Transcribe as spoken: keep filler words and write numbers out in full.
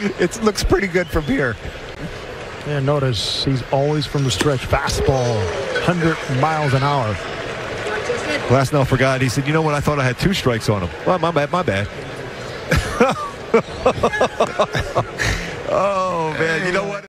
It looks pretty good from here. And notice he's always from the stretch. Fastball, one hundred miles an hour. Glasnow forgot. He said, you know what? I thought I had two strikes on him. Well, my bad, my bad. Oh, man. You know what?